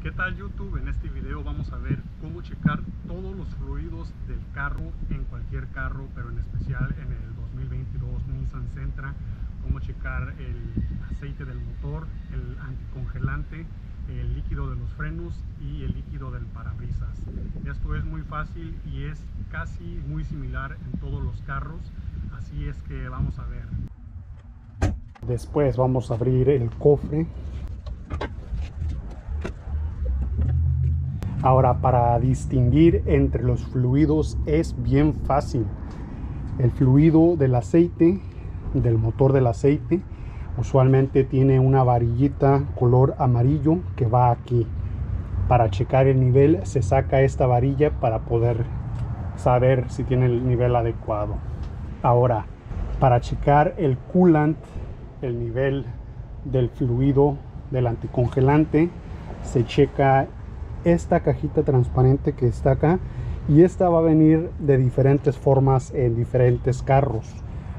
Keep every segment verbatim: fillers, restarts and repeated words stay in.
¿Qué tal YouTube? En este video vamos a ver cómo checar todos los fluidos del carro en cualquier carro, pero en especial en el dos mil veintidós Nissan Sentra. Cómo checar el aceite del motor, el anticongelante, el líquido de los frenos y el líquido del parabrisas. Esto es muy fácil y es casi muy similar en todos los carros, así es que vamos a ver. Después vamos a abrir el cofre. Ahora, para distinguir entre los fluidos es bien fácil. El fluido del aceite, del motor del aceite, usualmente tiene una varillita color amarillo que va aquí. Para checar el nivel se saca esta varilla para poder saber si tiene el nivel adecuado. Ahora, para checar el coolant, el nivel del fluido del anticongelante, se checa esta cajita transparente que está acá, y esta va a venir de diferentes formas en diferentes carros,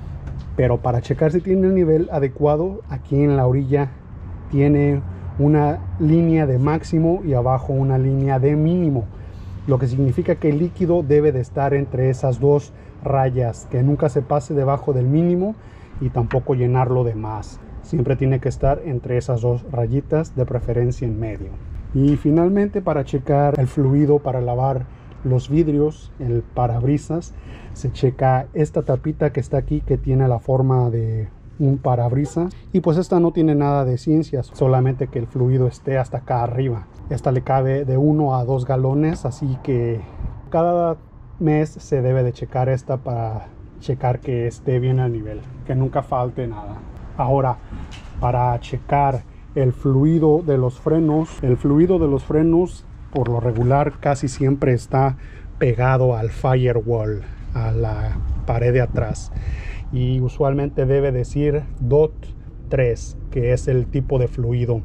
pero para checar si tiene el nivel adecuado, aquí en la orilla tiene una línea de máximo y abajo una línea de mínimo, lo que significa que el líquido debe de estar entre esas dos rayas, que nunca se pase debajo del mínimo y tampoco llenarlo de más. Siempre tiene que estar entre esas dos rayitas, de preferencia en medio. Y finalmente, para checar el fluido para lavar los vidrios, el parabrisas, se checa esta tapita que está aquí, que tiene la forma de un parabrisas, y pues esta no tiene nada de ciencia, solamente que el fluido esté hasta acá arriba. Esta le cabe de uno a dos galones, así que cada mes se debe de checar esta para checar que esté bien al nivel, que nunca falte nada. Ahora, para checar el fluido de los frenos, el fluido de los frenos por lo regular casi siempre está pegado al firewall, a la pared de atrás, y usualmente debe decir D O T tres, que es el tipo de fluido.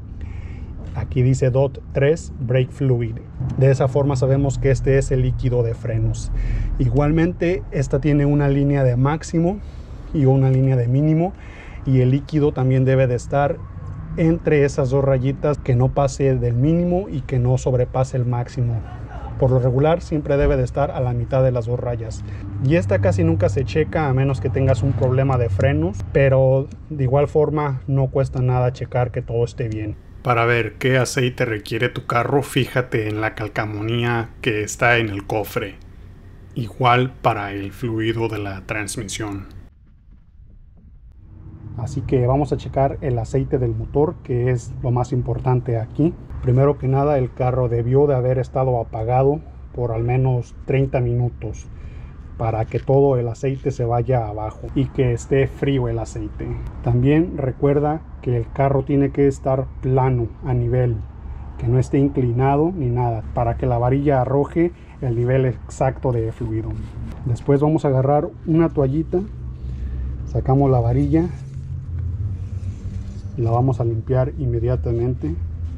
Aquí dice D O T tres Brake Fluid. De esa forma sabemos que este es el líquido de frenos. Igualmente, esta tiene una línea de máximo y una línea de mínimo, y el líquido también debe de estar entre esas dos rayitas, que no pase del mínimo y que no sobrepase el máximo. Por lo regular siempre debe de estar a la mitad de las dos rayas, y esta casi nunca se checa a menos que tengas un problema de frenos, pero de igual forma no cuesta nada checar que todo esté bien. Para ver qué aceite requiere tu carro, fíjate en la calcamonía que está en el cofre. Igual para el fluido de la transmisión. Así que vamos a checar el aceite del motor, que es lo más importante aquí. Primero que nada, el carro debió de haber estado apagado por al menos treinta minutos para que todo el aceite se vaya abajo y que esté frío el aceite. También recuerda que el carro tiene que estar plano, a nivel, que no esté inclinado ni nada, para que la varilla arroje el nivel exacto de fluido. Después vamos a agarrar una toallita, sacamos la varilla, la vamos a limpiar inmediatamente.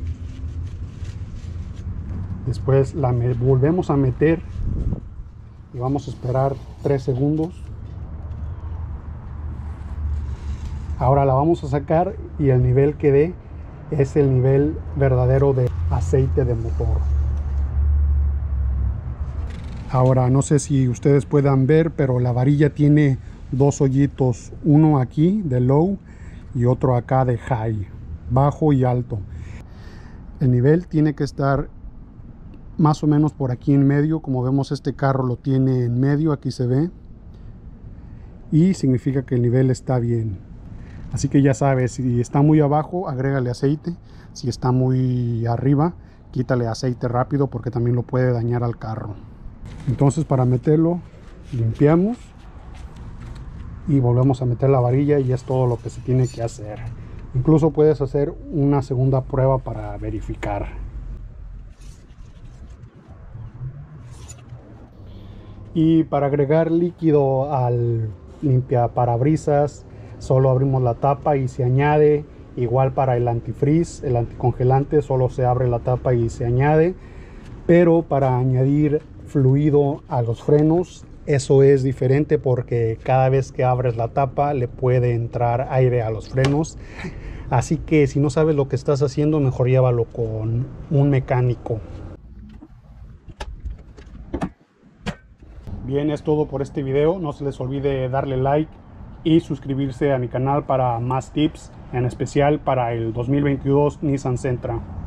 Después la volvemos a meter y vamos a esperar tres segundos. Ahora la vamos a sacar y el nivel que dé es el nivel verdadero de aceite de motor. Ahora, no sé si ustedes puedan ver, pero la varilla tiene dos hoyitos, uno aquí de low y otro acá de high, bajo y alto. El nivel tiene que estar más o menos por aquí en medio. Como vemos, este carro lo tiene en medio, aquí se ve, y significa que el nivel está bien. Así que ya sabes, si está muy abajo, agrégale aceite. Si está muy arriba, quítale aceite rápido, porque también lo puede dañar al carro. Entonces, para meterlo, limpiamos y volvemos a meter la varilla, y es todo lo que se tiene que hacer. Incluso puedes hacer una segunda prueba para verificar. Y para agregar líquido al limpiaparabrisas, solo abrimos la tapa y se añade. Igual para el antifreeze, el anticongelante, solo se abre la tapa y se añade. Pero para añadir fluido a los frenos, eso es diferente, porque cada vez que abres la tapa le puede entrar aire a los frenos. Así que si no sabes lo que estás haciendo, mejor llévalo con un mecánico. Bien, es todo por este video. No se les olvide darle like y suscribirse a mi canal para más tips, en especial para el dos mil veintidós Nissan Sentra.